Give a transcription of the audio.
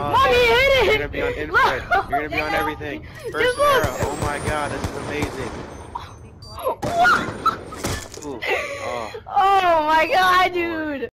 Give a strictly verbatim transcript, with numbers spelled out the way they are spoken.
Oh, Mommy hit it! you're gonna be on infrared. You're gonna be on everything. First era. Oh my god, this is amazing. Ooh. Oh. Oh my god, Lord. dude!